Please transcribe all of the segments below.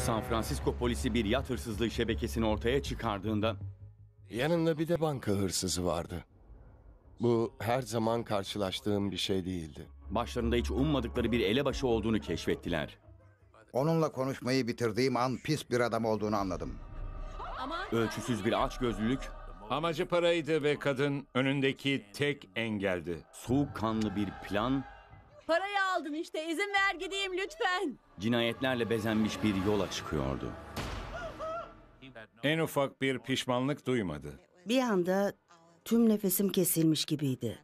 San Francisco polisi bir yat hırsızlığı şebekesini ortaya çıkardığında Yanında bir de banka hırsızı vardı. Bu her zaman karşılaştığım bir şey değildi. başlarında hiç ummadıkları bir elebaşı olduğunu keşfettiler. Onunla konuşmayı bitirdiğim an pis bir adam olduğunu anladım. Ölçüsüz bir açgözlülük, Amacı paraydı ve kadın önündeki tek engeldi. soğukkanlı bir plan, Parayı aldım işte. İzin ver gideyim lütfen. cinayetlerle bezenmiş bir yola çıkıyordu. En ufak bir pişmanlık duymadı. Bir anda tüm nefesim kesilmiş gibiydi.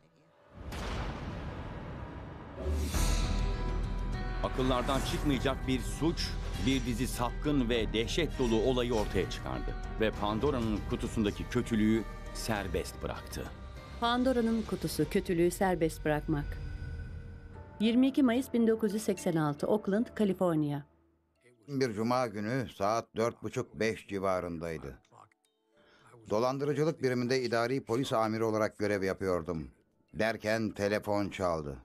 Akıllardan çıkmayacak bir suç, bir dizi sapkın ve dehşet dolu olayı ortaya çıkardı. Ve Pandora'nın kutusundaki kötülüğü serbest bıraktı. Pandora'nın kutusu, kötülüğü serbest bırakmak. 22 Mayıs 1986, Oakland, Kaliforniya. Bir cuma günü saat 4.30-5 civarındaydı. Dolandırıcılık biriminde idari polis amiri olarak görev yapıyordum. Derken telefon çaldı.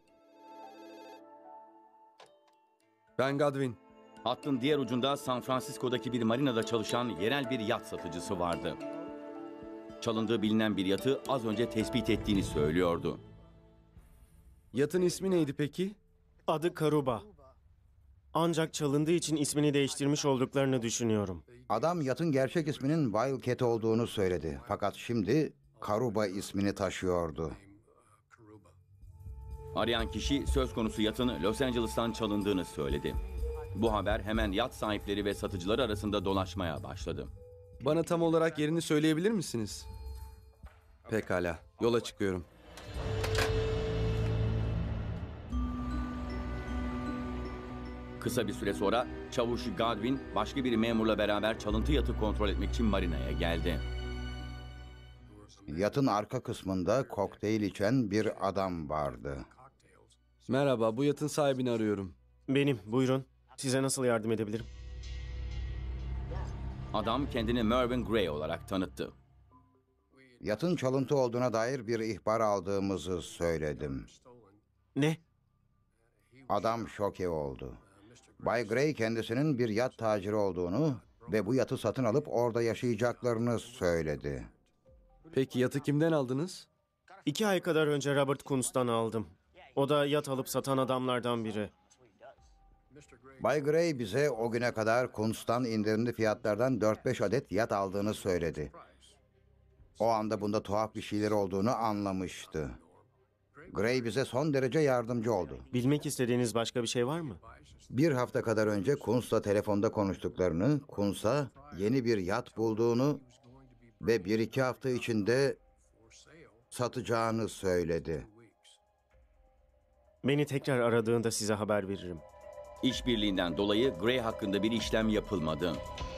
Ben Godwin. Hattın diğer ucunda San Francisco'daki bir marinada çalışan yerel bir yat satıcısı vardı. Çalındığı bilinen bir yatı az önce tespit ettiğini söylüyordu. Yatın ismi neydi peki? Adı Karuba. Ancak çalındığı için ismini değiştirmiş olduklarını düşünüyorum. Adam yatın gerçek isminin Wildcat olduğunu söyledi. Fakat şimdi Karuba ismini taşıyordu. Arayan kişi söz konusu yatın Los Angeles'tan çalındığını söyledi. Bu haber hemen yat sahipleri ve satıcıları arasında dolaşmaya başladı. Bana tam olarak yerini söyleyebilir misiniz? Pekala, yola çıkıyorum. Kısa bir süre sonra çavuş Godwin başka bir memurla beraber çalıntı yatı kontrol etmek için marinaya geldi. Yatın arka kısmında kokteyl içen bir adam vardı. Merhaba, bu yatın sahibini arıyorum. Benim, buyurun. Size nasıl yardım edebilirim? Adam kendini Mervyn Gray olarak tanıttı. Yatın çalıntı olduğuna dair bir ihbar aldığımızı söyledim. Ne? Adam şoke oldu. Bay Gray kendisinin bir yat taciri olduğunu ve bu yatı satın alıp orada yaşayacaklarını söyledi. Peki yatı kimden aldınız? 2 ay kadar önce Robert Kunz'dan aldım. O da yat alıp satan adamlardan biri. Bay Gray bize o güne kadar Kunz'tan indirimli fiyatlardan 4-5 adet yat aldığını söyledi. O anda bunda tuhaf bir şeyler olduğunu anlamıştı. Gray bize son derece yardımcı oldu. Bilmek istediğiniz başka bir şey var mı? Bir hafta kadar önce Kunz'la telefonda konuştuklarını, Kunz'a yeni bir yat bulduğunu ve 1-2 hafta içinde satacağını söyledi. Beni tekrar aradığında size haber veririm. İşbirliğinden dolayı Gray hakkında bir işlem yapılmadı.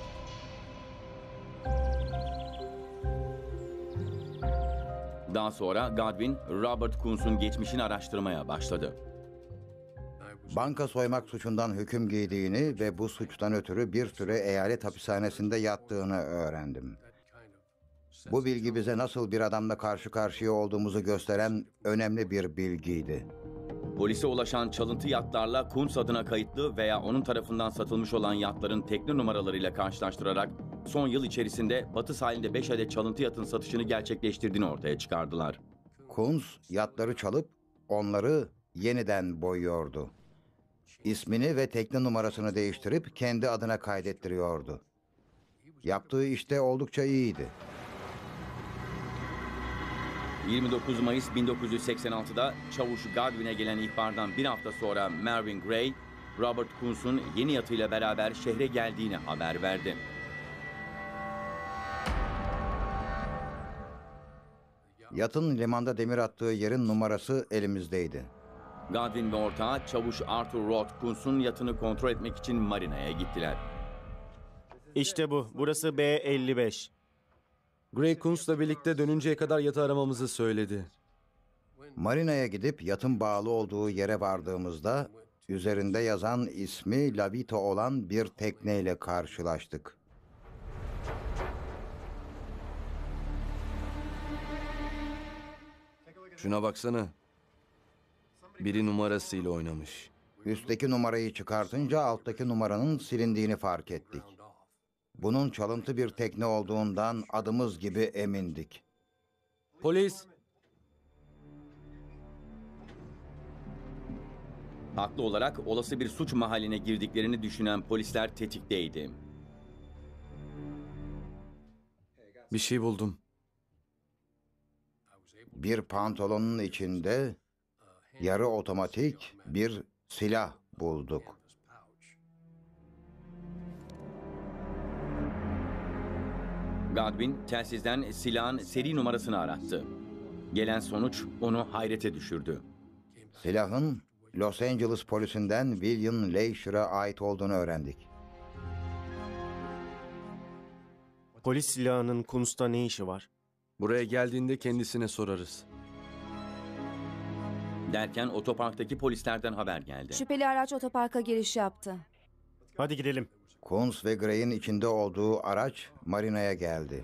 Daha sonra Godwin, Robert Kunz'un geçmişini araştırmaya başladı. Banka soymak suçundan hüküm giydiğini ve bu suçtan ötürü bir süre eyalet hapishanesinde yattığını öğrendim. Bu bilgi bize nasıl bir adamla karşı karşıya olduğumuzu gösteren önemli bir bilgiydi. Polise ulaşan çalıntı yatlarla Kunz adına kayıtlı veya onun tarafından satılmış olan yatların tekne numaralarıyla karşılaştırarak son yıl içerisinde Batı sahilinde 5 adet çalıntı yatın satışını gerçekleştirdiğini ortaya çıkardılar. Kunz yatları çalıp onları yeniden boyuyordu. İsmini ve tekne numarasını değiştirip kendi adına kaydettiriyordu. Yaptığı işte oldukça iyiydi. 29 Mayıs 1986'da çavuş Godwin'e gelen ihbardan bir hafta sonra Mervyn Gray, Robert Kunz'un yeni yatıyla beraber şehre geldiğini haber verdi. Yatın limanda demir attığı yerin numarası elimizdeydi. Godwin ve ortağı çavuş Arthur Roth Kunz'un yatını kontrol etmek için marinaya gittiler. İşte bu. Burası B55. Gray Kunz'la birlikte dönünceye kadar yatı aramamızı söyledi. Marinaya gidip yatın bağlı olduğu yere vardığımızda üzerinde yazan ismi Lavito olan bir tekneyle karşılaştık. Şuna baksana. Biri numarasıyla oynamış. Üstteki numarayı çıkartınca alttaki numaranın silindiğini fark ettik. Bunun çalıntı bir tekne olduğundan adımız gibi emindik. Polis! Haklı olarak olası bir suç mahalline girdiklerini düşünen polisler tetikteydi. Bir şey buldum. Bir pantolonun içinde yarı otomatik bir silah bulduk. Godwin telsizden silahın seri numarasını arattı. Gelen sonuç onu hayrete düşürdü. Silahın Los Angeles polisinden William Leisher'a ait olduğunu öğrendik. Polis silahının Kuntz'ta ne işi var? Buraya geldiğinde kendisine sorarız. Derken otoparktaki polislerden haber geldi. Şüpheli araç otoparka giriş yaptı. Hadi gidelim. Kuntz ve Gray'in içinde olduğu araç marinaya geldi.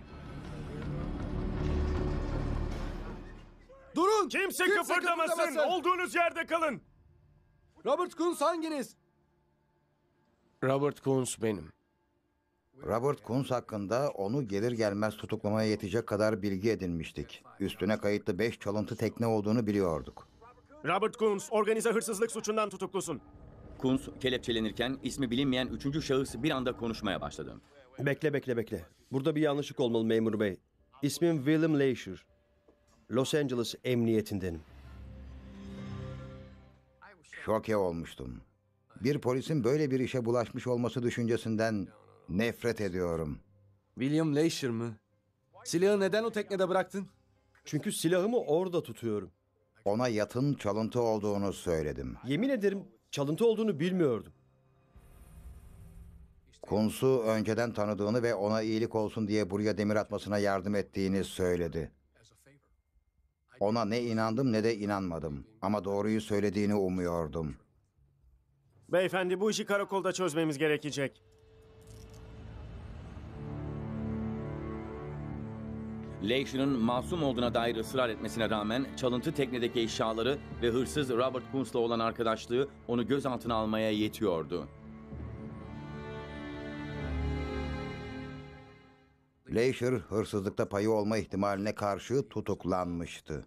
Durun! Kimse kıpırdamasın! Olduğunuz yerde kalın! Robert Kuntz hanginiz? Robert Kuntz benim. Robert Kuntz hakkında onu gelir gelmez tutuklamaya yetecek kadar bilgi edinmiştik. Üstüne kayıtlı 5 çalıntı tekne olduğunu biliyorduk. Robert Kuntz, organize hırsızlık suçundan tutuklusun. Kuntz kelepçelenirken ismi bilinmeyen üçüncü şahıs bir anda konuşmaya başladı. Bekle. Burada bir yanlışlık olmalı memur bey. İsmim William Leisher. Los Angeles emniyetindenim. Şoke olmuştum. Bir polisin böyle bir işe bulaşmış olması düşüncesinden nefret ediyorum. William Leisher mı? Silahı neden o teknede bıraktın? Çünkü silahımı orada tutuyorum. Ona yatın çalıntı olduğunu söyledim. Yemin ederim çalıntı olduğunu bilmiyordum. Kuntz'u önceden tanıdığını ve ona iyilik olsun diye buraya demir atmasına yardım ettiğini söyledi. Ona ne inandım ne de inanmadım. Ama doğruyu söylediğini umuyordum. Beyefendi, bu işi karakolda çözmemiz gerekecek. Leisher'ın masum olduğuna dair ısrar etmesine rağmen çalıntı teknedeki eşyaları ve hırsız Robert Kuntz'la olan arkadaşlığı onu gözaltına almaya yetiyordu. Leisher hırsızlıkta payı olma ihtimaline karşı tutuklanmıştı.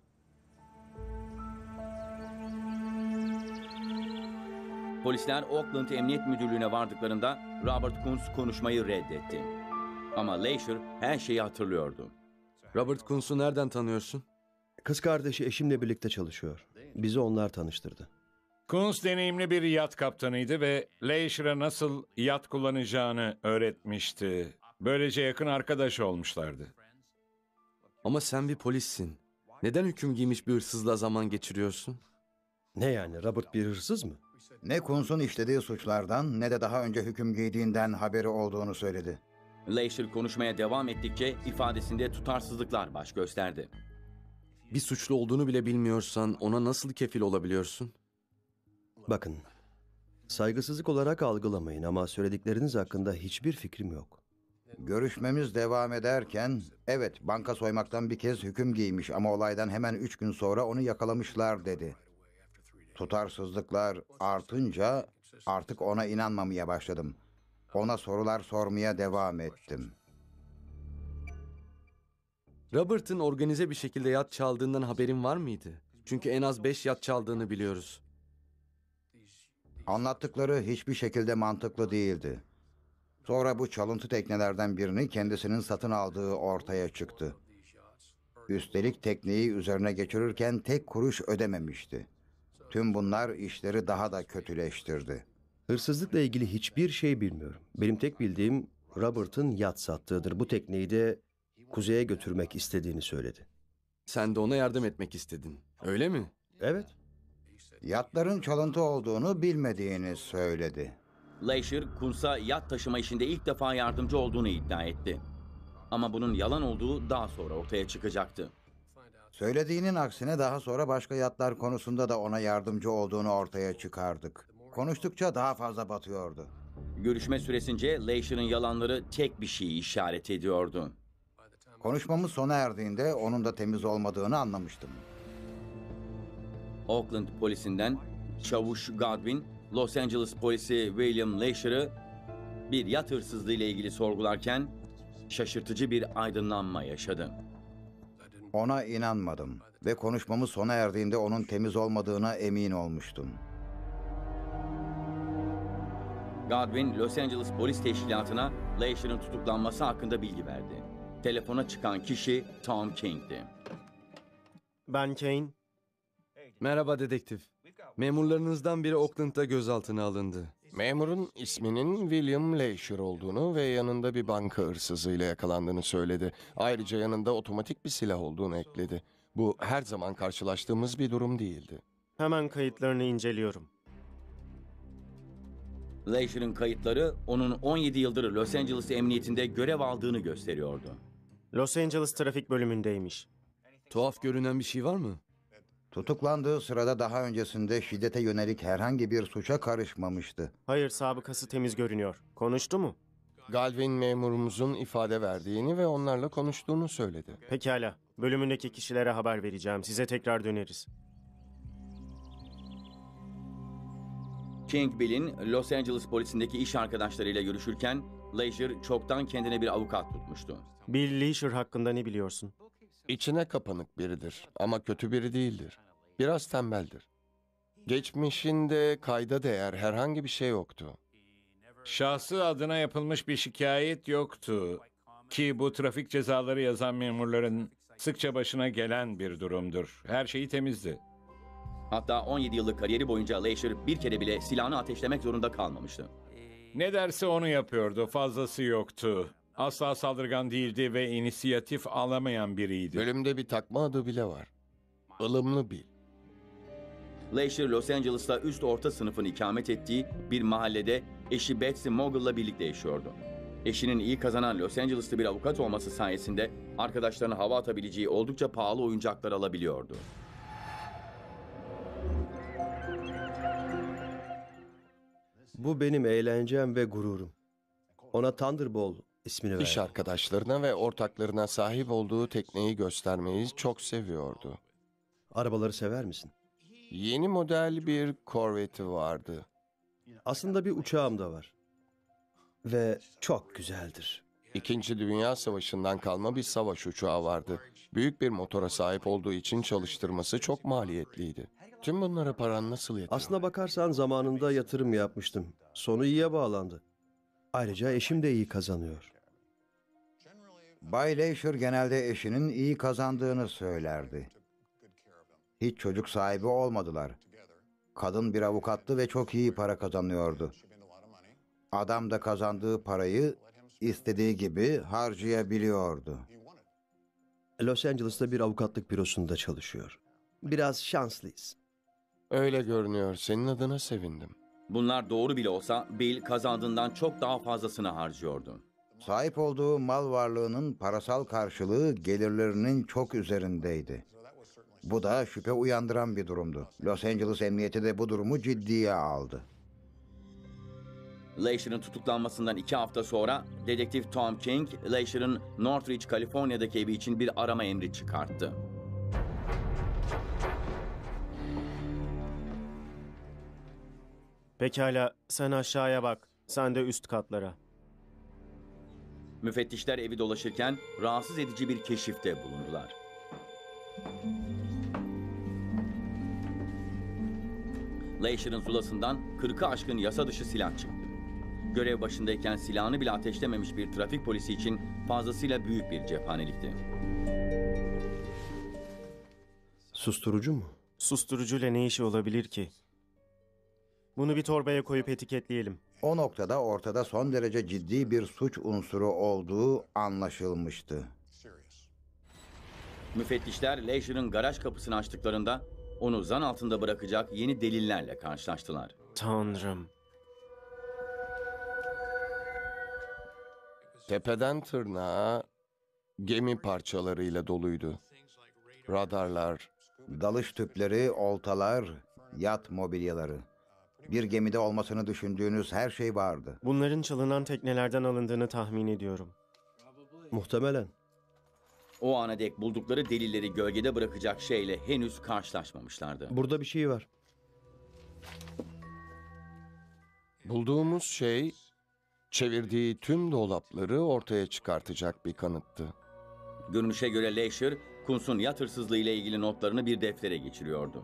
Polisler Oakland Emniyet Müdürlüğü'ne vardıklarında Robert Kuntz konuşmayı reddetti. Ama Leisher her şeyi hatırlıyordu. Robert Kuntz'u nereden tanıyorsun? Kız kardeşi eşimle birlikte çalışıyor. Bizi onlar tanıştırdı. Kuntz deneyimli bir yat kaptanıydı ve Leisher'a nasıl yat kullanacağını öğretmişti. Böylece yakın arkadaş olmuşlardı. Ama sen bir polissin. Neden hüküm giymiş bir hırsızla zaman geçiriyorsun? Ne yani, Robert bir hırsız mı? Ne Kuntz'un işlediği suçlardan ne de daha önce hüküm giydiğinden haberi olduğunu söyledi. Leisher konuşmaya devam ettikçe ifadesinde tutarsızlıklar baş gösterdi. Bir suçlu olduğunu bile bilmiyorsan ona nasıl kefil olabiliyorsun? Bakın, saygısızlık olarak algılamayın ama söyledikleriniz hakkında hiçbir fikrim yok. Görüşmemiz devam ederken, evet banka soymaktan bir kez hüküm giymiş ama olaydan hemen 3 gün sonra onu yakalamışlar dedi. Tutarsızlıklar artınca artık ona inanmamaya başladım. Ona sorular sormaya devam ettim. Robert'ın organize bir şekilde yat çaldığından haberin var mıydı? Çünkü en az 5 yat çaldığını biliyoruz. Anlattıkları hiçbir şekilde mantıklı değildi. Sonra bu çalıntı teknelerden birini kendisinin satın aldığı ortaya çıktı. Üstelik tekneyi üzerine geçirirken tek kuruş ödememişti. Tüm bunlar işleri daha da kötüleştirdi. Hırsızlıkla ilgili hiçbir şey bilmiyorum. Benim tek bildiğim Robert'ın yat sattığıdır. Bu tekneyi de kuzeye götürmek istediğini söyledi. Sen de ona yardım etmek istedin. Öyle mi? Evet. Yatların çalıntı olduğunu bilmediğini söyledi. Leisher, Kuntz'a yat taşıma işinde ilk defa yardımcı olduğunu iddia etti. Ama bunun yalan olduğu daha sonra ortaya çıkacaktı. Söylediğinin aksine daha sonra başka yatlar konusunda da ona yardımcı olduğunu ortaya çıkardık. Konuştukça daha fazla batıyordu. Görüşme süresince Leisher'ın yalanları tek bir şeyi işaret ediyordu. Konuşmamız sona erdiğinde onun da temiz olmadığını anlamıştım. Oakland polisinden Çavuş Godwin, Los Angeles polisi William Leisher'ı bir yat hırsızlığı ile ilgili sorgularken şaşırtıcı bir aydınlanma yaşadı. Ona inanmadım ve konuşmamız sona erdiğinde onun temiz olmadığına emin olmuştum. Godwin, Los Angeles Polis Teşkilatı'na Leisher'ın tutuklanması hakkında bilgi verdi. Telefona çıkan kişi Tom King'ti. Ben Kane. Merhaba dedektif. Memurlarınızdan biri Oakland'da gözaltına alındı. Memurun isminin William Leisher olduğunu ve yanında bir banka hırsızıyla yakalandığını söyledi. Ayrıca yanında otomatik bir silah olduğunu ekledi. Bu her zaman karşılaştığımız bir durum değildi. Hemen kayıtlarını inceliyorum. Leisher'ın kayıtları onun 17 yıldır Los Angeles Emniyetinde görev aldığını gösteriyordu. Los Angeles trafik bölümündeymiş. Tuhaf görünen bir şey var mı? Tutuklandığı sırada daha öncesinde şiddete yönelik herhangi bir suça karışmamıştı. Hayır, sabıkası temiz görünüyor. Konuştu mu? Galvin memurumuzun ifade verdiğini ve onlarla konuştuğunu söyledi. Pekala. Bölümündeki kişilere haber vereceğim. Size tekrar döneriz. King Bill'in Los Angeles polisindeki iş arkadaşlarıyla görüşürken Leisher çoktan kendine bir avukat tutmuştu. Bill Leisher hakkında ne biliyorsun? İçine kapanık biridir ama kötü biri değildir. Biraz tembeldir. Geçmişinde kayda değer herhangi bir şey yoktu. Şahsı adına yapılmış bir şikayet yoktu. Ki bu trafik cezaları yazan memurların sıkça başına gelen bir durumdur. Her şeyi temizdi. Hatta 17 yıllık kariyeri boyunca Leisher bir kere bile silahını ateşlemek zorunda kalmamıştı. Ne derse onu yapıyordu, fazlası yoktu. Asla saldırgan değildi ve inisiyatif alamayan biriydi. Bölümde bir takma adı bile var. Ilımlı Bill. Leisher, Los Angeles'ta üst orta sınıfın ikamet ettiği bir mahallede eşi Betsy Mogul'la birlikte yaşıyordu. Eşinin iyi kazanan Los Angeles'lı bir avukat olması sayesinde arkadaşlarına hava atabileceği oldukça pahalı oyuncaklar alabiliyordu. Bu benim eğlencem ve gururum. Ona Thunderball ismini verdim. İş arkadaşlarına ve ortaklarına sahip olduğu tekneyi göstermeyi çok seviyordu. Arabaları sever misin? Yeni model bir Corvette'i vardı. Aslında bir uçağım da var. Ve çok güzeldir. İkinci Dünya Savaşı'ndan kalma bir savaş uçağı vardı. Büyük bir motora sahip olduğu için çalıştırması çok maliyetliydi. Tüm bunlara paran nasıl yetiyor? Aslına bakarsan zamanında yatırım yapmıştım. Sonu iyiye bağlandı. Ayrıca eşim de iyi kazanıyor. Bay Leisher genelde eşinin iyi kazandığını söylerdi. Hiç çocuk sahibi olmadılar. Kadın bir avukattı ve çok iyi para kazanıyordu. Adam da kazandığı parayı istediği gibi harcayabiliyordu. Los Angeles'ta bir avukatlık bürosunda çalışıyor. Biraz şanslıyız. Öyle görünüyor. Senin adına sevindim. Bunlar doğru bile olsa Bill kazandığından çok daha fazlasını harcıyordu. Sahip olduğu mal varlığının parasal karşılığı gelirlerinin çok üzerindeydi. Bu da şüphe uyandıran bir durumdu. Los Angeles Emniyeti de bu durumu ciddiye aldı. Leisher'ın tutuklanmasından 2 hafta sonra dedektif Tom King, Leisher'ın Northridge, Kaliforniya'daki evi için bir arama emri çıkarttı. Pekala, sen aşağıya bak. Sen de üst katlara. Müfettişler evi dolaşırken rahatsız edici bir keşifte bulundular. Leisher'ın zulasından 40'ı aşkın yasa dışı silah çıktı. Görev başındayken silahını bile ateşlememiş bir trafik polisi için fazlasıyla büyük bir cephanelikti. Susturucu mu? Susturucuyla ne işi olabilir ki? Bunu bir torbaya koyup etiketleyelim. O noktada ortada son derece ciddi bir suç unsuru olduğu anlaşılmıştı. Müfettişler Leisher'ın garaj kapısını açtıklarında onu zan altında bırakacak yeni delillerle karşılaştılar. Tanrım. Tepeden tırnağa gemi parçalarıyla doluydu. Radarlar, Dalış tüpleri, oltalar, yat mobilyaları. Bir gemide olmasını düşündüğünüz her şey vardı. Bunların çalınan teknelerden alındığını tahmin ediyorum. Muhtemelen. O ana dek buldukları delilleri gölgede bırakacak şeyle henüz karşılaşmamışlardı. Burada bir şey var. Bulduğumuz şey, çevirdiği tüm dolapları ortaya çıkartacak bir kanıttı. Görünüşe göre Leisure, Kuntz'un yat hırsızlığı ile ilgili notlarını bir deftere geçiriyordu.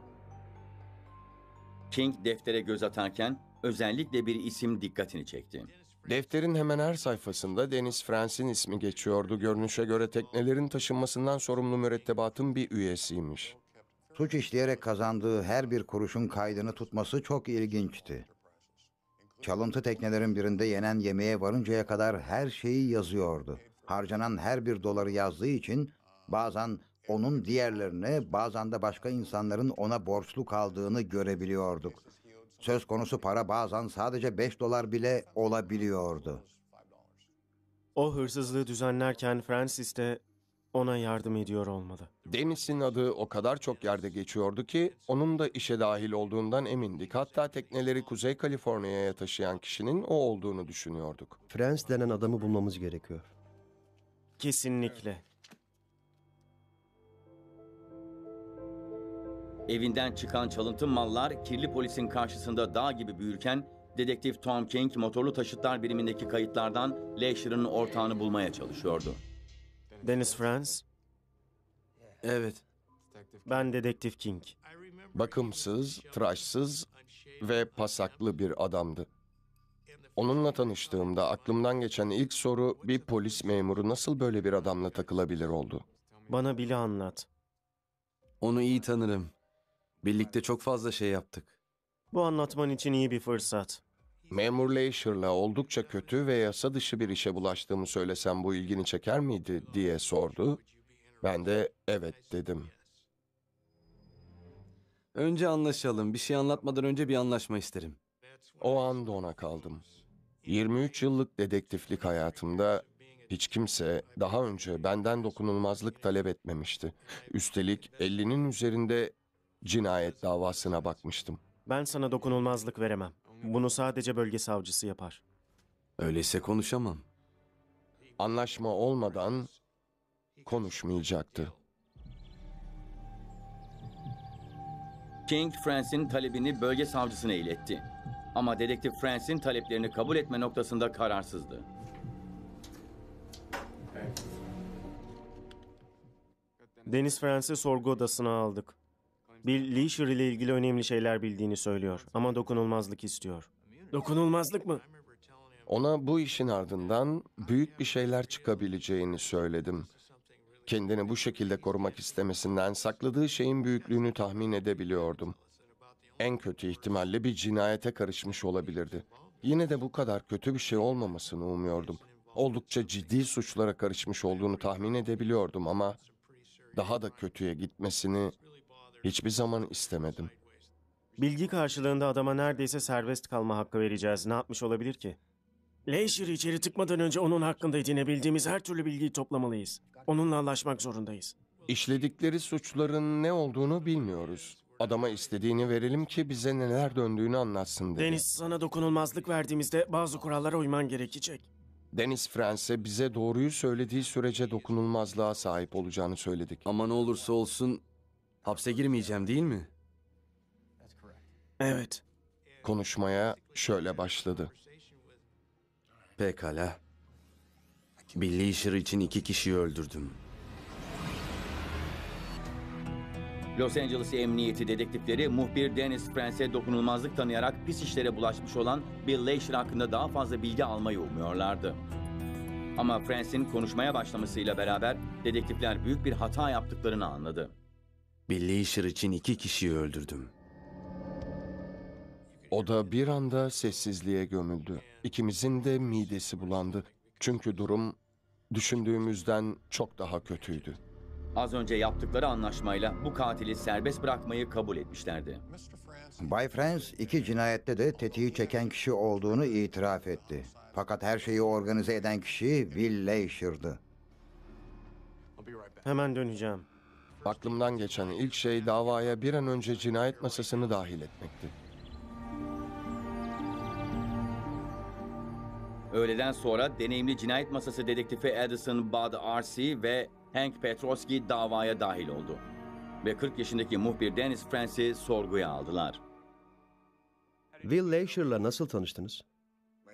King deftere göz atarken özellikle bir isim dikkatini çekti. Defterin hemen her sayfasında Dennis France'in ismi geçiyordu. Görünüşe göre teknelerin taşınmasından sorumlu mürettebatın bir üyesiymiş. Suç işleyerek kazandığı her bir kuruşun kaydını tutması çok ilginçti. Çalıntı teknelerin birinde yenen yemeğe varıncaya kadar her şeyi yazıyordu. Harcanan her bir doları yazdığı için bazen onun diğerlerine, bazen de başka insanların ona borçlu kaldığını görebiliyorduk. Söz konusu para bazen sadece 5 dolar bile olabiliyordu. O hırsızlığı düzenlerken Francis de ona yardım ediyor olmalı. Dennis'in adı o kadar çok yerde geçiyordu ki onun da işe dahil olduğundan emindik. Hatta tekneleri Kuzey Kaliforniya'ya taşıyan kişinin o olduğunu düşünüyorduk. Franz denen adamı bulmamız gerekiyor. Kesinlikle. Evinden çıkan çalıntı mallar kirli polisin karşısında dağ gibi büyürken dedektif Tom King motorlu taşıtlar birimindeki kayıtlardan Leisure'ın ortağını bulmaya çalışıyordu. Dennis Franz, Evet. ben dedektif King. Bakımsız, tıraşsız ve pasaklı bir adamdı. Onunla tanıştığımda aklımdan geçen ilk soru bir polis memuru nasıl böyle bir adamla takılabilir oldu. Bana Bill'i anlat. Onu iyi tanırım. Birlikte çok fazla şey yaptık. Bu anlatman için iyi bir fırsat. Memur Leisure'la oldukça kötü ve yasa dışı bir işe bulaştığımı söylesem bu ilgini çeker miydi diye sordu. Ben de evet dedim. Önce anlaşalım. Bir şey anlatmadan önce bir anlaşma isterim. O an dona kaldım. 23 yıllık dedektiflik hayatımda hiç kimse daha önce benden dokunulmazlık talep etmemişti. Üstelik 50'nin üzerinde cinayet davasına bakmıştım. Ben sana dokunulmazlık veremem. Bunu sadece bölge savcısı yapar. Öyleyse konuşamam. Anlaşma olmadan konuşmayacaktı. King, France'in talebini bölge savcısına iletti. Ama dedektif France'in taleplerini kabul etme noktasında kararsızdı. Dennis Franz'i sorgu odasına aldık. Bill Leisure ile ilgili önemli şeyler bildiğini söylüyor ama dokunulmazlık istiyor. Dokunulmazlık mı? Ona bu işin ardından büyük bir şeyler çıkabileceğini söyledim. Kendini bu şekilde korumak istemesinden sakladığı şeyin büyüklüğünü tahmin edebiliyordum. En kötü ihtimalle bir cinayete karışmış olabilirdi. Yine de bu kadar kötü bir şey olmamasını umuyordum. Oldukça ciddi suçlara karışmış olduğunu tahmin edebiliyordum ama daha da kötüye gitmesini hiçbir zaman istemedim. Bilgi karşılığında adama neredeyse serbest kalma hakkı vereceğiz. Ne yapmış olabilir ki? Leisure'ı içeri tıkmadan önce onun hakkında edinebildiğimiz her türlü bilgiyi toplamalıyız. Onunla anlaşmak zorundayız. İşledikleri suçların ne olduğunu bilmiyoruz. Adama istediğini verelim ki bize neler döndüğünü anlatsın dedi. Deniz, sana dokunulmazlık verdiğimizde bazı kurallara uyman gerekecek. Dennis France'e bize doğruyu söylediği sürece dokunulmazlığa sahip olacağını söyledik. Ama ne olursa olsun hapse girmeyeceğim değil mi? Evet. Konuşmaya şöyle başladı. Pekala. Bill Leisure için 2 kişiyi öldürdüm. Los Angeles Emniyeti dedektifleri muhbir Dennis France'e dokunulmazlık tanıyarak pis işlere bulaşmış olan Bill Leisure hakkında daha fazla bilgi almayı umuyorlardı. Ama France'in konuşmaya başlamasıyla beraber dedektifler büyük bir hata yaptıklarını anladı. Bill Leisure için 2 kişiyi öldürdüm. O da bir anda sessizliğe gömüldü. İkimizin de midesi bulandı. Çünkü durum düşündüğümüzden çok daha kötüydü. Az önce yaptıkları anlaşmayla bu katili serbest bırakmayı kabul etmişlerdi. Bay Franz 2 cinayette de tetiği çeken kişi olduğunu itiraf etti. Fakat her şeyi organize eden kişi Will Leisure'dı. Hemen döneceğim. Aklımdan geçen ilk şey davaya bir an önce cinayet masasını dahil etmekti. Öğleden sonra deneyimli cinayet masası dedektifi Addison Bud R.C. ve Hank Petrosky davaya dahil oldu. Ve 40 yaşındaki muhbir Dennis France'i sorguya aldılar. Will Leisure'la nasıl tanıştınız?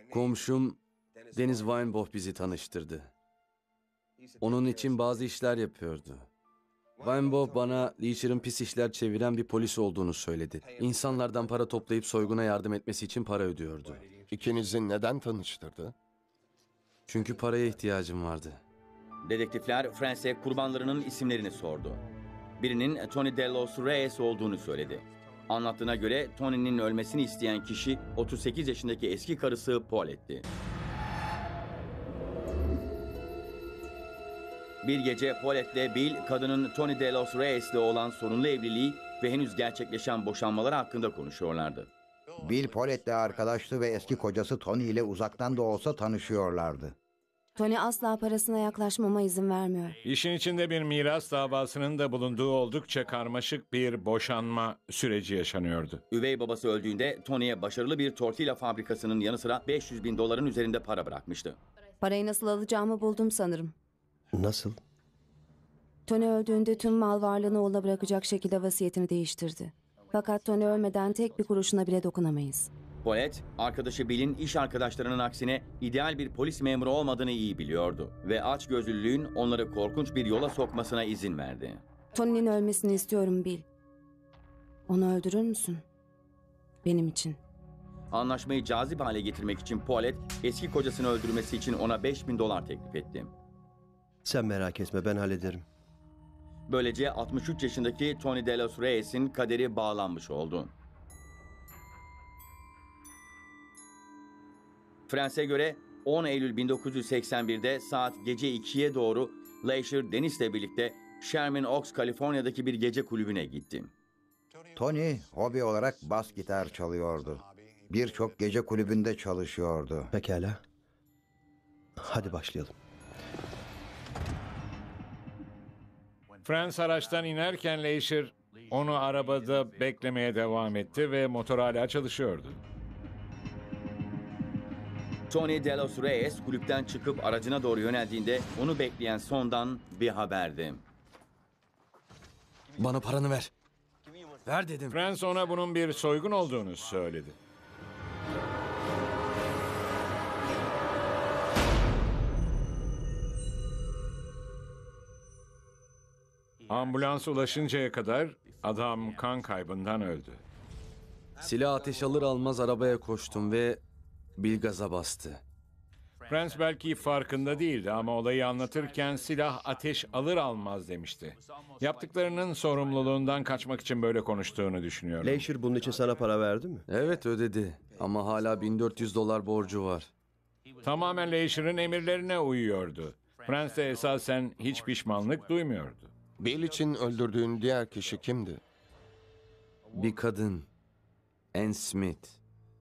Komşum Deniz Weinboff bizi tanıştırdı. Onun için bazı işler yapıyordu. Weinboff bana Leisher'ın pis işler çeviren bir polis olduğunu söyledi. İnsanlardan para toplayıp soyguna yardım etmesi için para ödüyordu. İkinizi neden tanıştırdı? Çünkü paraya ihtiyacım vardı. Dedektifler France'e kurbanlarının isimlerini sordu. Birinin Tony Delos Reyes olduğunu söyledi. Anlattığına göre Tony'nin ölmesini isteyen kişi 38 yaşındaki eski karısı Paulette'ti. Bir gece Paulette'le Bill, kadının Tony Delos Reyes'le olan sorunlu evliliği ve henüz gerçekleşen boşanmaları hakkında konuşuyorlardı. Bill Paulette'le arkadaştı ve eski kocası Tony ile uzaktan da olsa tanışıyorlardı. Tony asla parasına yaklaşmama izin vermiyor. İşin içinde bir miras davasının da bulunduğu oldukça karmaşık bir boşanma süreci yaşanıyordu. Üvey babası öldüğünde Tony'ye başarılı bir tortilla fabrikasının yanı sıra 500 bin doların üzerinde para bırakmıştı. Parayı nasıl alacağımı buldum sanırım. Nasıl? Tony öldüğünde tüm mal varlığını oğluna bırakacak şekilde vasiyetini değiştirdi. Fakat Tony ölmeden tek bir kuruşuna bile dokunamayız. Paulette, arkadaşı Bill'in iş arkadaşlarının aksine ideal bir polis memuru olmadığını iyi biliyordu ve açgözlülüğün onları korkunç bir yola sokmasına izin verdi. Tony'nin ölmesini istiyorum Bill. Onu öldürür müsün? Benim için. Anlaşmayı cazip hale getirmek için Paulette, eski kocasını öldürmesi için ona 5.000 dolar teklif etti. Sen merak etme, ben hallederim. Böylece 63 yaşındaki Tony Delos Reyes'in kaderi bağlanmış oldu. France'e göre 10 Eylül 1981'de saat gece 2'ye doğru Leisher Dennis'le birlikte Sherman Oaks, Kaliforniya'daki bir gece kulübüne gitti. Tony hobi olarak bas gitar çalıyordu. Birçok gece kulübünde çalışıyordu. Pekala. Hadi başlayalım. Franz araçtan inerken Leisher onu arabada beklemeye devam etti ve motor hala çalışıyordu. Tony Delos Reyes kulüpten çıkıp aracına doğru yöneldiğinde onu bekleyen sondan bir haberdi. Bana paranı ver. Ver dedim. Franz ona bunun bir soygun olduğunu söyledi. Ambulans ulaşıncaya kadar adam kan kaybından öldü. Silah ateş alır almaz arabaya koştum ve Bill gaza bastı. Franz belki farkında değildi ama olayı anlatırken silah ateş alır almaz demişti. Yaptıklarının sorumluluğundan kaçmak için böyle konuştuğunu düşünüyorum. Leisher bunun için sana para verdi mi? Evet ödedi ama hala 1400 dolar borcu var. Tamamen Leisher'ın emirlerine uyuyordu. Franz de esasen hiç pişmanlık duymuyordu. Bill için öldürdüğün diğer kişi kimdi? Bir kadın. Ann Smith.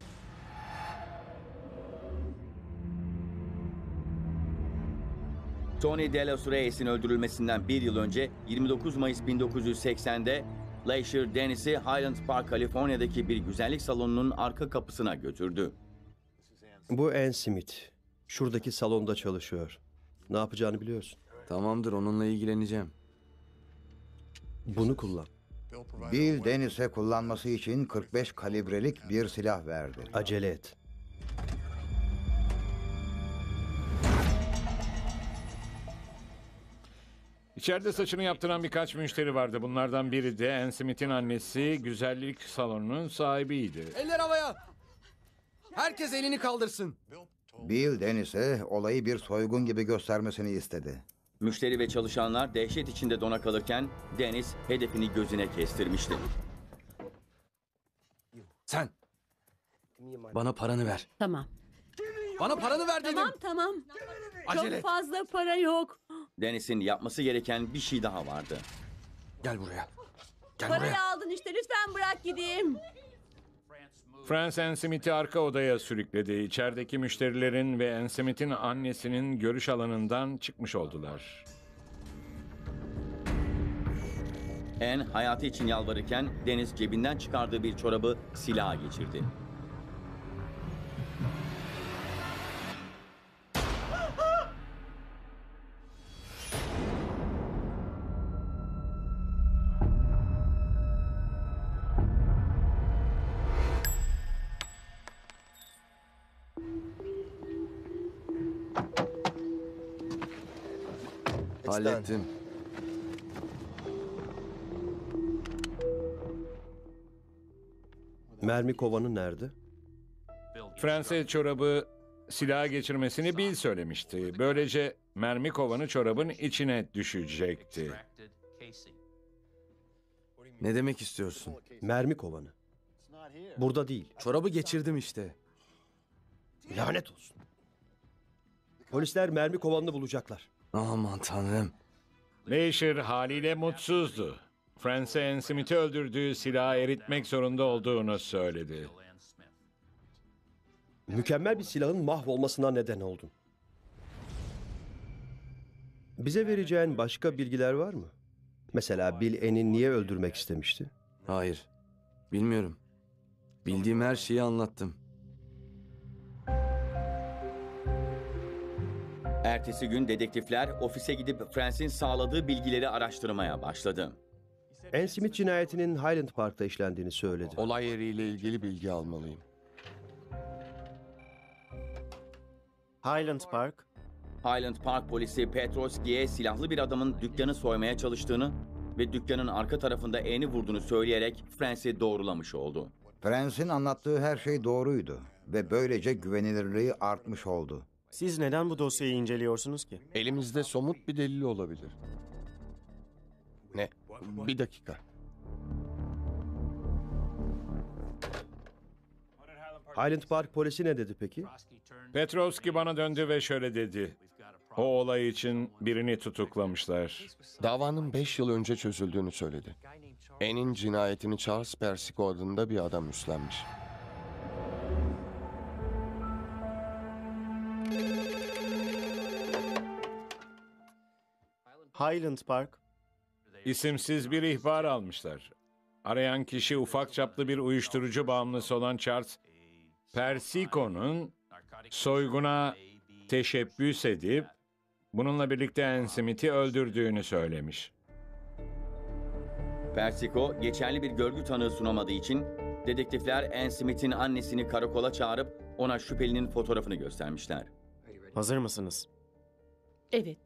Tony Delos Reyes'in öldürülmesinden bir yıl önce 29 Mayıs 1980'de Leisher Dennis'i Highland Park, Kaliforniya'daki bir güzellik salonunun arka kapısına götürdü. Bu Ann Smith. Şuradaki salonda çalışıyor. Ne yapacağını biliyorsun. Tamamdır, onunla ilgileneceğim. Bunu kullan. Bill Dennis'e kullanması için 45 kalibrelik bir silah verdi. Acele et. İçeride saçını yaptıran birkaç müşteri vardı. Bunlardan biri de Ann Smith'in annesi, güzellik salonunun sahibiydi. Eller havaya! Herkes elini kaldırsın. Bill Dennis'e olayı bir soygun gibi göstermesini istedi. Müşteri ve çalışanlar dehşet içinde dona kalırken Dennis hedefini gözüne kestirmişti. Sen! Bana paranı ver. Tamam. Bana paranı ver dedim. Tamam. Acele Çok et. fazla para yok. Dennis'in yapması gereken bir şey daha vardı. Gel buraya. Gel Parayı buraya. aldın işte, lütfen bırak gideyim. Franz Ann Smith'i arka odaya sürükledi. İçerideki müşterilerin ve Ann Smith'in annesinin görüş alanından çıkmış oldular. Ann hayatı için yalvarırken Dennis cebinden çıkardığı bir çorabı silaha geçirdi. Hallettim. Mermi kovanı nerede? Franse çorabı silaha geçirmesini Bill söylemişti. Böylece mermi kovanı çorabın içine düşecekti. Ne demek istiyorsun? Mermi kovanı. Burada değil. Çorabı geçirdim işte. Lanet olsun. Polisler mermi kovanını bulacaklar. Aman tanrım. Leisure haliyle mutsuzdu. Franse Ann Smith'i öldürdüğü silahı eritmek zorunda olduğunu söyledi. Mükemmel bir silahın mahvolmasına neden oldun. Bize vereceğin başka bilgiler var mı? Mesela Bill Ann'i niye öldürmek istemişti? Hayır. Bilmiyorum. Bildiğim her şeyi anlattım. Ertesi gün dedektifler ofise gidip France'in sağladığı bilgileri araştırmaya başladı. Ann Smith cinayetinin Highland Park'ta işlendiğini söyledi. Olay yeriyle ilgili bilgi almalıyım. Highland Park. Highland Park polisi Petrowski'ye silahlı bir adamın dükkanı soymaya çalıştığını ve dükkanın arka tarafında Ann'i vurduğunu söyleyerek France'i doğrulamış oldu. France'in anlattığı her şey doğruydu ve böylece güvenilirliği artmış oldu. Siz neden bu dosyayı inceliyorsunuz ki? Elimizde somut bir delil olabilir. Ne? Bir dakika. Highland Park polisi ne dedi peki? Petrovski bana döndü ve şöyle dedi. O olay için birini tutuklamışlar. Davanın 5 yıl önce çözüldüğünü söyledi. Ann'in cinayetini Charles Persico adında bir adam üstlenmiş. Highland Park. İsimsiz bir ihbar almışlar. Arayan kişi ufak çaplı bir uyuşturucu bağımlısı olan Charles Persico'nun soyguna teşebbüs edip bununla birlikte Ann Smith'i öldürdüğünü söylemiş. Persico geçerli bir görgü tanığı sunamadığı için dedektifler Ann Smith'in annesini karakola çağırıp ona şüphelinin fotoğrafını göstermişler. Hazır mısınız? Evet.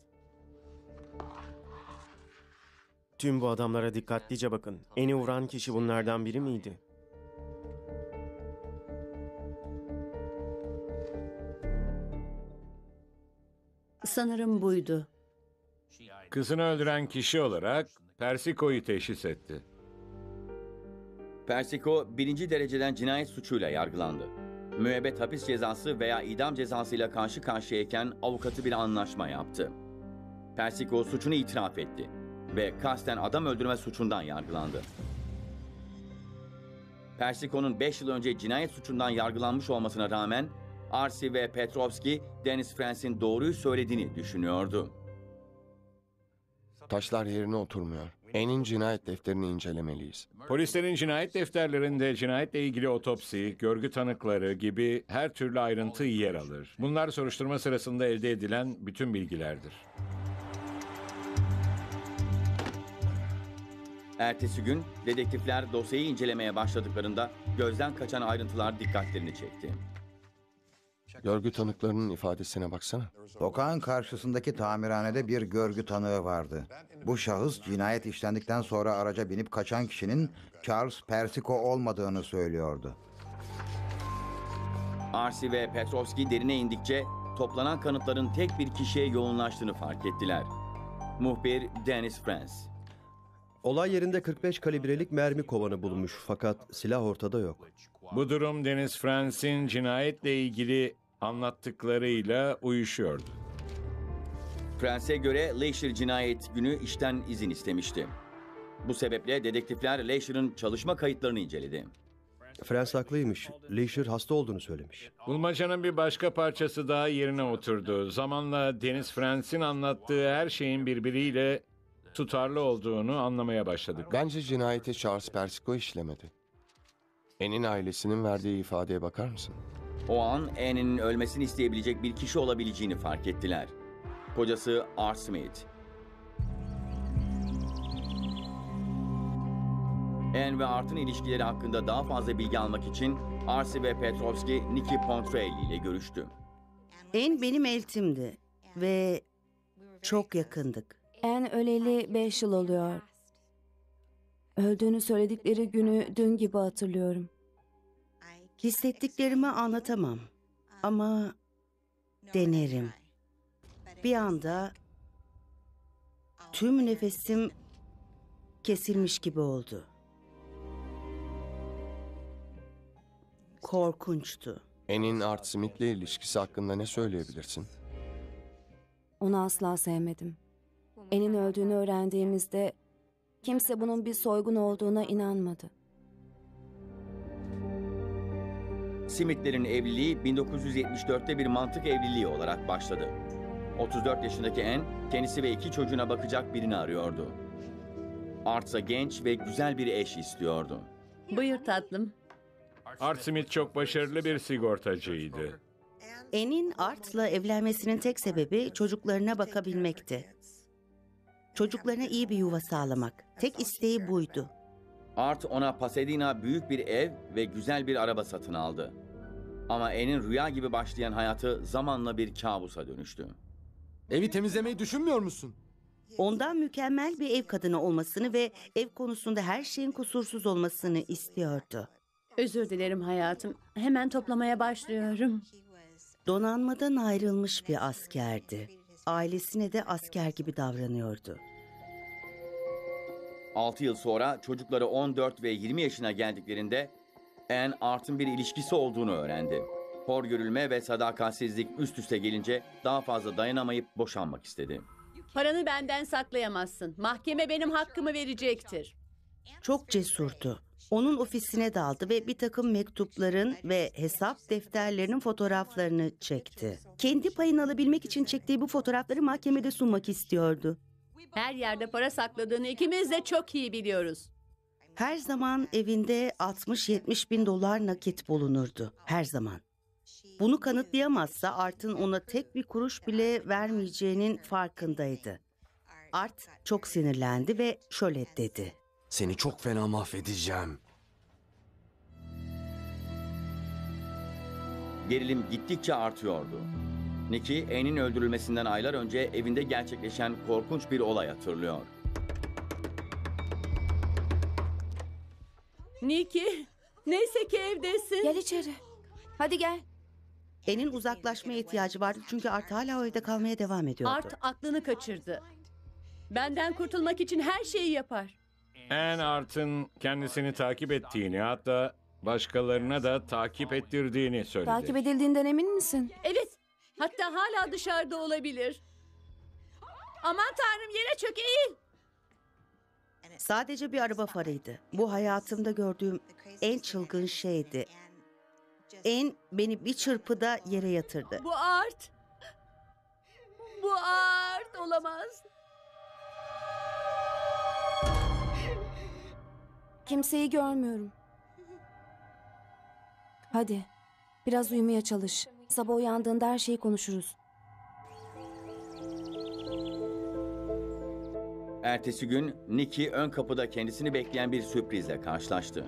Tüm bu adamlara dikkatlice bakın. Eni vuran kişi bunlardan biri miydi? Sanırım buydu. Kızını öldüren kişi olarak Persico'yu teşhis etti. Persico birinci dereceden cinayet suçuyla yargılandı. Müebbet hapis cezası veya idam cezasıyla karşı karşıyayken avukatı bir anlaşma yaptı. Persico suçunu itiraf etti ve kasten adam öldürme suçundan yargılandı. Persico'nun 5 yıl önce cinayet suçundan yargılanmış olmasına rağmen Arsi ve Petrovski, Dennis France'in doğruyu söylediğini düşünüyordu. Taşlar yerine oturmuyor. Ann'in cinayet defterini incelemeliyiz. Polislerin cinayet defterlerinde cinayetle ilgili otopsi, görgü tanıkları gibi her türlü ayrıntı yer alır. Bunlar soruşturma sırasında elde edilen bütün bilgilerdir. Ertesi gün dedektifler dosyayı incelemeye başladıklarında gözden kaçan ayrıntılar dikkatlerini çekti. Görgü tanıklarının ifadesine baksana. Sokağın karşısındaki tamirhanede bir görgü tanığı vardı. Bu şahıs cinayet işlendikten sonra araca binip kaçan kişinin Charles Persico olmadığını söylüyordu. Arsi ve Petrovski derine indikçe toplanan kanıtların tek bir kişiye yoğunlaştığını fark ettiler. Muhbir Dennis France. Olay yerinde 45 kalibrelik mermi kovanı bulmuş fakat silah ortada yok. Bu durum Dennis France'in cinayetle ilgili anlattıklarıyla uyuşuyordu. France'e göre Leisure cinayet günü işten izin istemişti. Bu sebeple dedektifler Leisure'ın çalışma kayıtlarını inceledi. Frans haklıymış. Leisure hasta olduğunu söylemiş. Bulmacanın bir başka parçası daha yerine oturdu. Zamanla Dennis France'in anlattığı her şeyin birbiriyle tutarlı olduğunu anlamaya başladık. Bence cinayeti Charles Persico işlemedi. Ann'in ailesinin verdiği ifadeye bakar mısın? O an Anne'in ölmesini isteyebilecek bir kişi olabileceğini fark ettiler. Kocası R. Smith. Anne ve Art'ın ilişkileri hakkında daha fazla bilgi almak için Arsi ve Petrovski, Nicky Pontrelli ile görüştü. En benim eltimdi ve çok yakındık. En öleli 5 yıl oluyor. Öldüğünü söyledikleri günü dün gibi hatırlıyorum. Hissettiklerimi anlatamam ama denerim. Bir anda tüm nefesim kesilmiş gibi oldu. Korkunçtu. Anne'in Art Smith'le ilişkisi hakkında ne söyleyebilirsin? Onu asla sevmedim. En'in öldüğünü öğrendiğimizde kimse bunun bir soygun olduğuna inanmadı. Smith'lerin evliliği 1974'te bir mantık evliliği olarak başladı. 34 yaşındaki Anne, kendisi ve 2 çocuğuna bakacak birini arıyordu. Art ise genç ve güzel bir eş istiyordu. Buyur tatlım. Art Smith çok başarılı bir sigortacıydı. Anne'in Art'la evlenmesinin tek sebebi çocuklarına bakabilmekti. Çocuklarına iyi bir yuva sağlamak. Tek isteği buydu. Art ona Pasadena büyük bir ev ve güzel bir araba satın aldı. Ama Anne'in rüya gibi başlayan hayatı zamanla bir kabusa dönüştü. Evi temizlemeyi düşünmüyor musun? Ondan mükemmel bir ev kadını olmasını ve ev konusunda her şeyin kusursuz olmasını istiyordu. Özür dilerim hayatım. Hemen toplamaya başlıyorum. Donanmadan ayrılmış bir askerdi. Ailesine de asker gibi davranıyordu. 6 yıl sonra çocukları 14 ve 20 yaşına geldiklerinde Anne Art'ın bir ilişkisi olduğunu öğrendi. Hor görülme ve sadakatsizlik üst üste gelince daha fazla dayanamayıp boşanmak istedi. Paranı benden saklayamazsın. Mahkeme benim hakkımı verecektir. Çok cesurdu. Onun ofisine daldı ve bir takım mektupların ve hesap defterlerinin fotoğraflarını çekti. Kendi payını alabilmek için çektiği bu fotoğrafları mahkemede sunmak istiyordu. Her yerde para sakladığını ikimiz de çok iyi biliyoruz. Her zaman evinde 60-70 bin dolar nakit bulunurdu. Her zaman. Bunu kanıtlayamazsa Art'ın ona tek bir kuruş bile vermeyeceğinin farkındaydı. Art çok sinirlendi ve şöyle dedi. Seni çok fena mahvedeceğim. Gerilim gittikçe artıyordu. Nicky, Anne'in öldürülmesinden aylar önce evinde gerçekleşen korkunç bir olay hatırlıyor. Nicky, neyse ki evdesin. Gel içeri. Hadi gel. Anne'in uzaklaşmaya ihtiyacı vardı çünkü Art hala o evde kalmaya devam ediyordu. Art aklını kaçırdı. Benden kurtulmak için her şeyi yapar. Anne Art'ın kendisini takip ettiğini, hatta başkalarına da takip ettirdiğini söyledi. Takip edildiğinden emin misin? Evet, hatta hala dışarıda olabilir. Aman tanrım, yere çök, eğil. Sadece bir araba farıydı. Bu hayatımda gördüğüm en çılgın şeydi. Beni bir çırpıda yere yatırdı. Bu Art. Bu Art olamaz. Kimseyi görmüyorum. Hadi. Biraz uyumaya çalış. Sabah uyandığında her şeyi konuşuruz. Ertesi gün Nicky ön kapıda kendisini bekleyen bir sürprizle karşılaştı.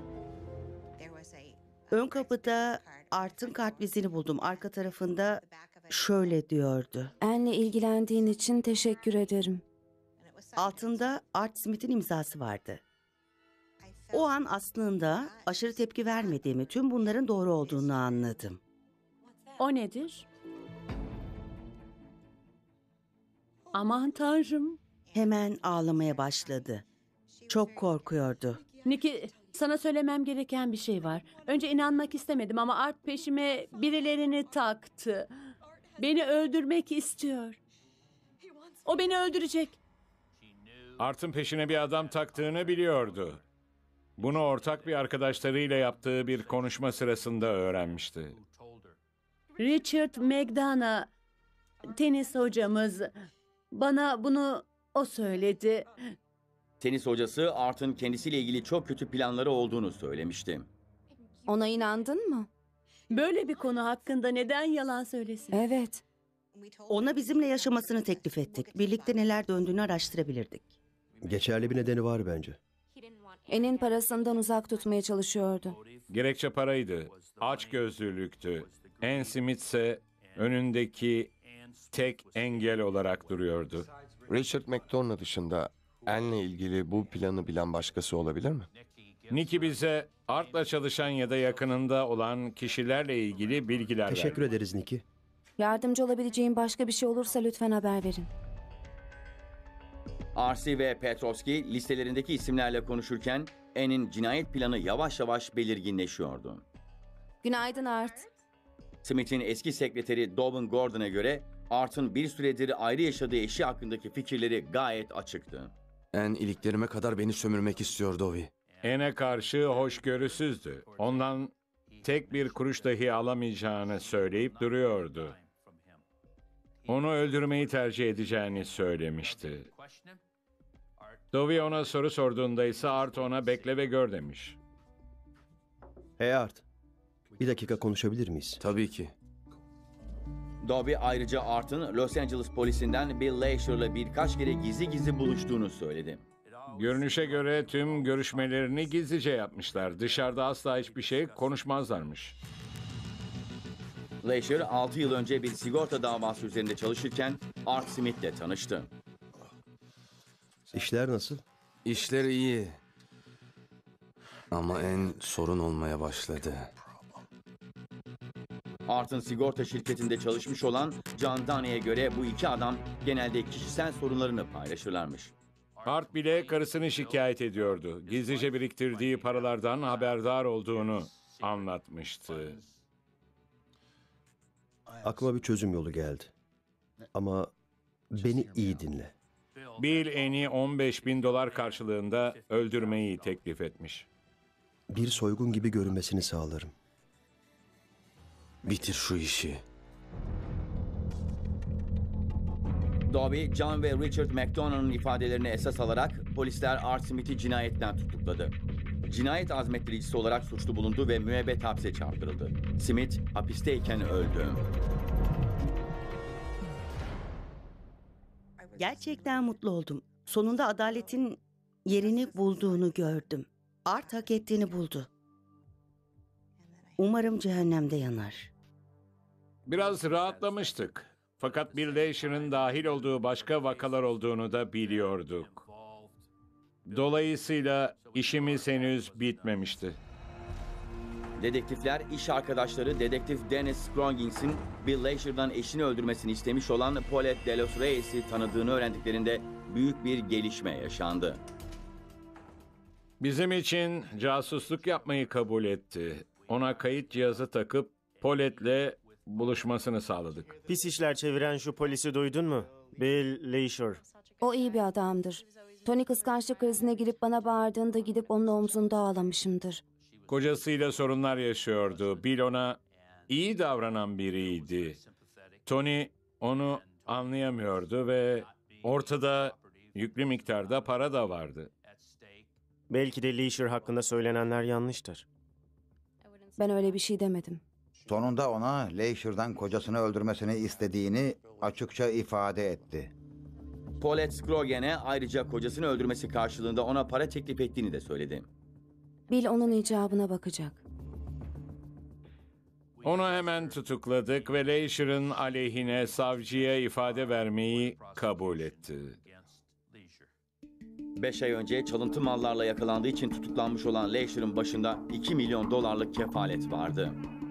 Ön kapıda Art'ın kartvizini buldum. Arka tarafında şöyle diyordu. Anne'le ilgilendiğin için teşekkür ederim. Altında Art Smith'in imzası vardı. O an aslında aşırı tepki vermediğimi, tüm bunların doğru olduğunu anladım. O nedir? Aman tanrım. Hemen ağlamaya başladı. Çok korkuyordu. Nicky, sana söylemem gereken bir şey var. Önce inanmak istemedim ama Art peşime birilerini taktı. Beni öldürmek istiyor. O beni öldürecek. Art'ın peşine bir adam taktığını biliyordu. Bunu ortak bir arkadaşlarıyla yaptığı bir konuşma sırasında öğrenmişti. Richard McDonough, tenis hocamız. Bana bunu o söyledi. Tenis hocası Art'ın kendisiyle ilgili çok kötü planları olduğunu söylemişti. Ona inandın mı? Böyle bir konu hakkında neden yalan söylesin? Evet. Ona bizimle yaşamasını teklif ettik. Birlikte neler döndüğünü araştırabilirdik. Geçerli bir nedeni var bence. En'in parasından uzak tutmaya çalışıyordu. Gerekçe paraydı, açgözlülüktü. Anne Smith ise önündeki tek engel olarak duruyordu. Richard McDonough dışında Anne'le ilgili bu planı bilen başkası olabilir mi? Nicky bize Art'la çalışan ya da yakınında olan kişilerle ilgili bilgiler Teşekkür verdi. ederiz Nicky. Yardımcı olabileceğim başka bir şey olursa lütfen haber verin. Arsi ve Petrovski listelerindeki isimlerle konuşurken Anne'in cinayet planı yavaş yavaş belirginleşiyordu. Günaydın Art. Smith'in eski sekreteri Dobbin Gordon'a göre Art'ın bir süredir ayrı yaşadığı eşi hakkındaki fikirleri gayet açıktı. En iliklerime kadar beni sömürmek istiyor Dovi. Anne'e karşı hoşgörüsüzdü. Ondan tek bir kuruş dahi alamayacağını söyleyip duruyordu. Onu öldürmeyi tercih edeceğini söylemişti. Dovi ona soru sorduğunda ise Art ona bekle ve gör demiş. Hey Art, bir dakika konuşabilir miyiz? Tabii ki. Dobby ayrıca Art'ın Los Angeles polisinden Bill Leisher'la birkaç kere gizli gizli buluştuğunu söyledi. Görünüşe göre tüm görüşmelerini gizlice yapmışlar. Dışarıda asla hiçbir şey konuşmazlarmış. Leisher 6 yıl önce bir sigorta davası üzerinde çalışırken Art Smith'le tanıştı. İşler nasıl? İşler iyi. Ama en sorun olmaya başladı. Art'ın sigorta şirketinde çalışmış olan John Downey'e göre bu iki adam genelde kişisel sorunlarını paylaşırlarmış. Art bile karısını şikayet ediyordu. Gizlice biriktirdiği paralardan haberdar olduğunu anlatmıştı. Aklıma bir çözüm yolu geldi. Ama beni iyi dinle. Bill Anne'i $15.000 karşılığında öldürmeyi teklif etmiş. Bir soygun gibi görünmesini sağlarım. Bitir şu işi. Dobby, John ve Richard McDonough'ın ifadelerini esas alarak polisler Art Smith'i cinayetten tutukladı. Cinayet azmettiricisi olarak suçlu bulundu ve müebbet hapse çarptırıldı. Smith hapisteyken öldü. Gerçekten mutlu oldum. Sonunda adaletin yerini bulduğunu gördüm. Art hak ettiğini buldu. Umarım cehennemde yanar. Biraz rahatlamıştık. Fakat Bill Leisher'ın dahil olduğu başka vakalar olduğunu da biliyorduk. Dolayısıyla işimiz henüz bitmemişti. Dedektifler iş arkadaşları dedektif Dennis Scroggins'in Bill Leisher'dan eşini öldürmesini istemiş olan Paulette De Los Reyes'i tanıdığını öğrendiklerinde büyük bir gelişme yaşandı. Bizim için casusluk yapmayı kabul etti. Ona kayıt cihazı takıp Paulette'le buluşmasını sağladık. Pis işler çeviren şu polisi duydun mu? Bill Leisher. O iyi bir adamdır. Tony kıskançlık krizine girip bana bağırdığında gidip onun omzunda ağlamışımdır. Kocasıyla sorunlar yaşıyordu. Bill ona iyi davranan biriydi. Tony onu anlayamıyordu ve ortada yüklü miktarda para da vardı. Belki de Leisher hakkında söylenenler yanlıştır. Ben öyle bir şey demedim. Sonunda ona Leisher'dan kocasını öldürmesini istediğini açıkça ifade etti. Paulette Scroggins'e ayrıca kocasını öldürmesi karşılığında ona para teklif ettiğini de söyledi. Bill onun icabına bakacak. Onu hemen tutukladık ve Leisher'ın aleyhine savcıya ifade vermeyi kabul etti. 5 ay önce çalıntı mallarla yakalandığı için tutuklanmış olan Leisher'ın başında $2 milyon kefalet vardı.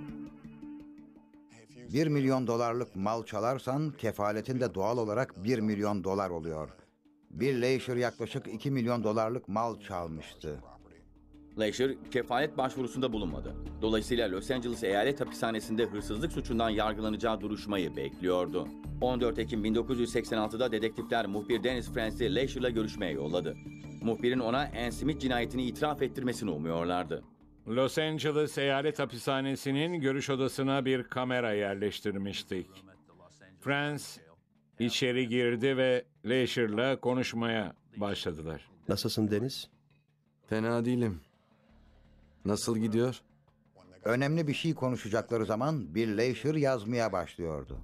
$1 milyon mal çalarsan kefaletin de doğal olarak $1 milyon oluyor. Bill Leisher yaklaşık $2 milyon mal çalmıştı. Leisher kefalet başvurusunda bulunmadı. Dolayısıyla Los Angeles Eyalet Hapishanesi'nde hırsızlık suçundan yargılanacağı duruşmayı bekliyordu. 14 Ekim 1986'da dedektifler muhbir Dennis Franz'i Leisher'la görüşmeye yolladı. Muhbirin ona Anne Smith cinayetini itiraf ettirmesini umuyorlardı. Los Angeles Eyalet Hapishanesi'nin görüş odasına bir kamera yerleştirmiştik. Franz içeri girdi ve Leisher'la konuşmaya başladılar. Nasılsın Deniz? Fena değilim. Nasıl gidiyor? Önemli bir şey konuşacakları zaman Bill Leisher yazmaya başlıyordu.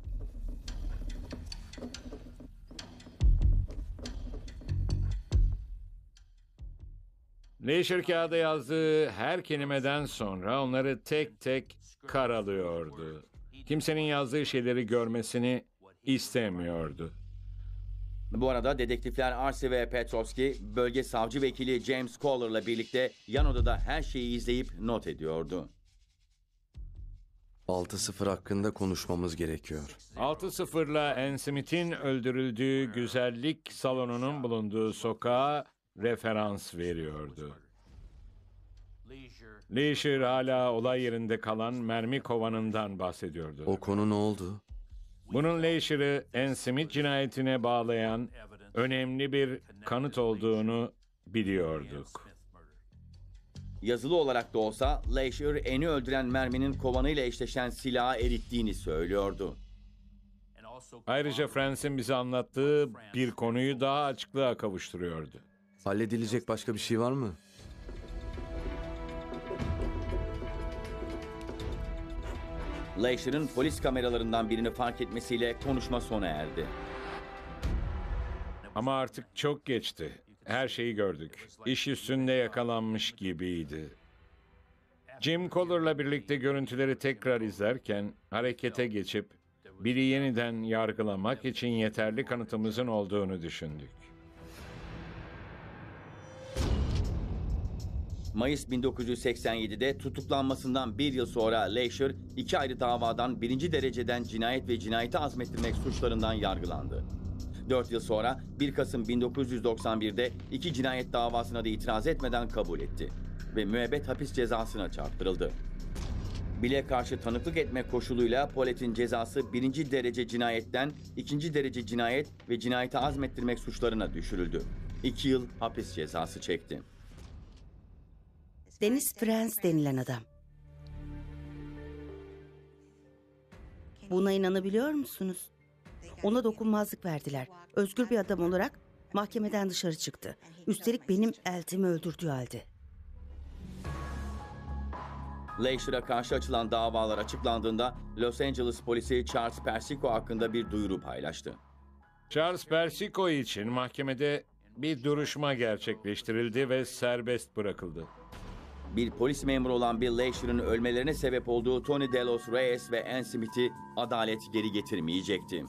Leisher kağıda yazdığı her kelimeden sonra onları tek tek karalıyordu. Kimsenin yazdığı şeyleri görmesini istemiyordu. Bu arada dedektifler Arsi ve Petrovski, bölge savcı vekili James Coller'la birlikte yan odada her şeyi izleyip not ediyordu. 6-0 hakkında konuşmamız gerekiyor. 6-0'la Ann Smith'in öldürüldüğü güzellik salonunun bulunduğu sokağa referans veriyordu. Leisure hala olay yerinde kalan mermi kovanından bahsediyordu. O konu ne oldu? Bunun Leisure'ı Ann Smith cinayetine bağlayan önemli bir kanıt olduğunu biliyorduk. Yazılı olarak da olsa Leisure, Ann'i öldüren merminin kovanıyla eşleşen silahı erittiğini söylüyordu. Ayrıca Franz'in bize anlattığı bir konuyu daha açıklığa kavuşturuyordu. Halledilecek başka bir şey var mı? Leisure'ın polis kameralarından birini fark etmesiyle konuşma sona erdi. Ama artık çok geçti. Her şeyi gördük. İş üstünde yakalanmış gibiydi. Jim Coller'la birlikte görüntüleri tekrar izlerken harekete geçip biri yeniden yargılamak için yeterli kanıtımızın olduğunu düşündük. Mayıs 1987'de tutuklanmasından bir yıl sonra Leisure, 2 ayrı davadan 1. dereceden cinayet ve cinayeti azmettirmek suçlarından yargılandı. 4 yıl sonra 1 Kasım 1991'de 2 cinayet davasına da itiraz etmeden kabul etti ve müebbet hapis cezasına çarptırıldı. Bile karşı tanıklık etmek koşuluyla Paulette'in cezası 1. derece cinayetten 2. derece cinayet ve cinayeti azmettirmek suçlarına düşürüldü. 2 yıl hapis cezası çekti. Deniz Franz denilen adam. Buna inanabiliyor musunuz? Ona dokunmazlık verdiler. Özgür bir adam olarak mahkemeden dışarı çıktı. Üstelik benim eltimi öldürdüğü halde. Leisure'a karşı açılan davalar açıklandığında Los Angeles polisi Charles Persico hakkında bir duyuru paylaştı. Charles Persico için mahkemede bir duruşma gerçekleştirildi ve serbest bırakıldı. Bir polis memuru olan Bill Leisure'ın ölmelerine sebep olduğu Tony De Los Reyes ve Ann Smith'i adalet geri getirmeyecekti.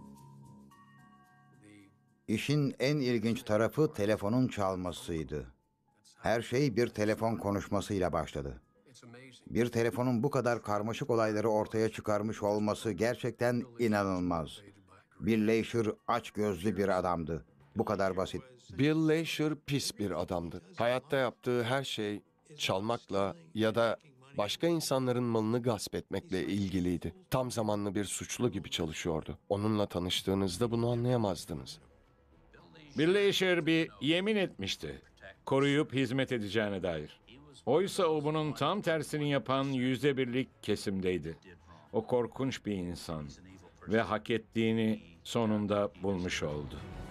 İşin en ilginç tarafı telefonun çalmasıydı. Her şey bir telefon konuşmasıyla başladı. Bir telefonun bu kadar karmaşık olayları ortaya çıkarmış olması gerçekten inanılmaz. Bill Leisure açgözlü bir adamdı. Bu kadar basit. Bill Leisure pis bir adamdı. Hayatta yaptığı her şey çalmakla ya da başka insanların malını gasp etmekle ilgiliydi. Tam zamanlı bir suçlu gibi çalışıyordu. Onunla tanıştığınızda bunu anlayamazdınız. Bill Leisure bir yemin etmişti. Koruyup hizmet edeceğine dair. Oysa o bunun tam tersini yapan %1'lik kesimdeydi. O korkunç bir insan ve hak ettiğini sonunda bulmuş oldu.